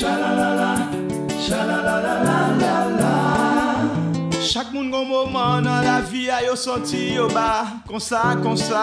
Chaque monde gon moment dans la vie a yo senti yo bas, comme ça.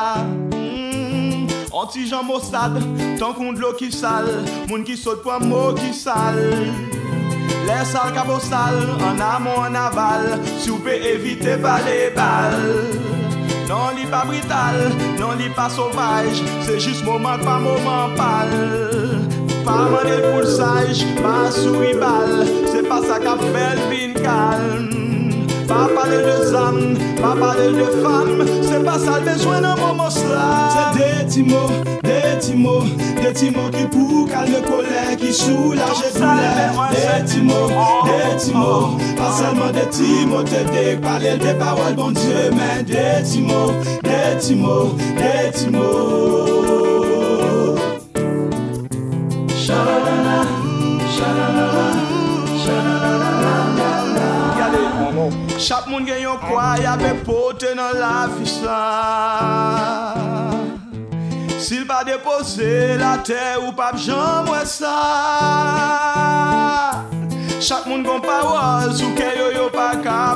Anti-Jean Mossad, tant qu'on de l'eau qui sale, moun qui saute pour un mot qui sale. Les sales cabos sales, en amont, en aval, si vous pouvez éviter par les balles. Non, li pas brutal, non, li pas sauvage, c'est juste moment par moment pâle. Pas manger pour le sage, pas souris balle, c'est pas ça qu'a fait le bin calme. Pas parler de âme, pas parler de femme, c'est pas ça le besoin d'un moment cela. C'est des petits mots qui pour calmer colère, qui soulage douleur. Des petits mots, pas seulement des petits mots, t'aider, parler des paroles, bon Dieu, mais des petits mots. Shalalala, shalalala, shalalala. Chaque monde gagne quoi, y avait pote dans la vie ça. S'il pas déposer la terre ou pas jamais ça. Chaque monde gon parole sous que yo pas qu'à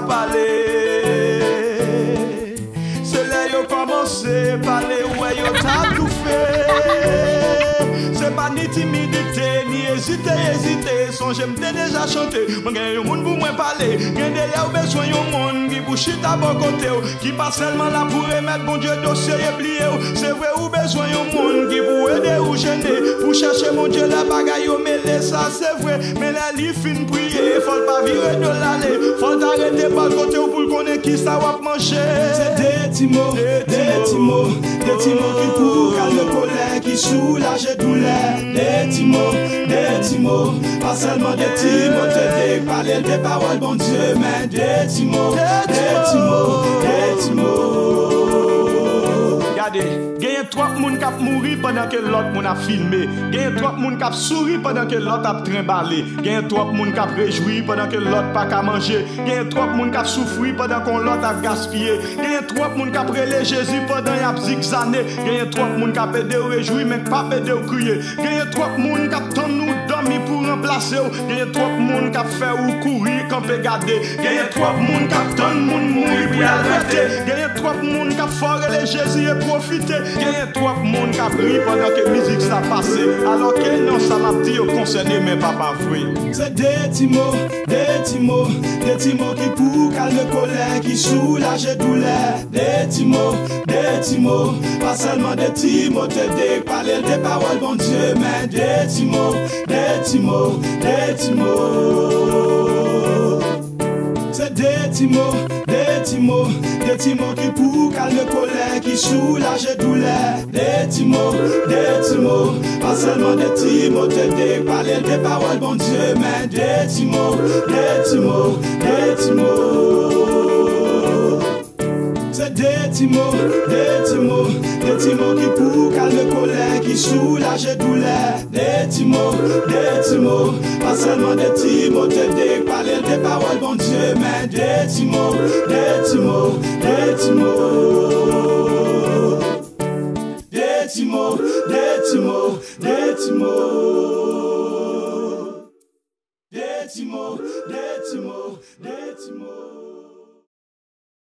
parler. C'est là yo commencé parler ouais yo t'a tout fait. C'est pas ni timidité ni hésiter, son j'aime déjà chanter. Moi gagne un monde pour moi parler. Gagne derrière besoin un monde qui pour chita bon côté, qui pas seulement là pour remettre bon Dieu dossier et plier. C'est vrai ou besoin un monde qui pour aider ou gêner, pour chercher mon Dieu la bagaille au mêlé ça c'est vrai. Mais la li fin prier, faut pas virer de l'allée, faut t'arrêter par côté pour le connaître qui ça va manger. C'est des petits mots qui pour calmer colère, qui soulage douleur. Des petits mots, pas seulement des petits mots, t'aider, parler des paroles, bon Dieu, mais des petits mots. Regardez, gagne trois moun k'ap mouri pendant que l'autre moun a filmé. Gagne trois moun k'ap souri pendant que l'autre a trimballé. Gagne trois moun k'ap réjoui pendant que l'autre pas qu'à manger. Gagne trois moun k'ap souffri pendant qu'on l'autre a gaspillé. Gagne trois moun k'ap relé Jésus pendant y a zigzané. Gagne trois moun k'ap aidé ou réjoui mais pas aidé ou crier. Gagne trois moun k'ap tant nous dormi pour remplacer. Gagne trois moun k'ap fait ou courir camper garder. Gagne trois moun k'ap tant moun mourir pour arrêter. Gagne trois moun k'ap forler Jésus et profiter. Gagne trois moun k'ap ri pendant que musique ça passe. Alors que non ça m'a dit au concerné mais pas vrai. C'est des petits mots qui pour calmer colère, qui soulage douleur. Des petits mots, pas seulement des petits mots, t'aider, parler des paroles, bon Dieu, mais des petits mots. C'est des petits mots qui pour calmer colère, qui soulage douleur. Des petits mots, pas seulement des petits mots, t'aider, parler des paroles, bon Dieu, mais des petits mots. C'est des petits mots qui pour calmer colère, qui soulage douleur. Des petits mots, pas seulement des petits mots, t'aider, parler des paroles, bon Dieu, mais des petits mots.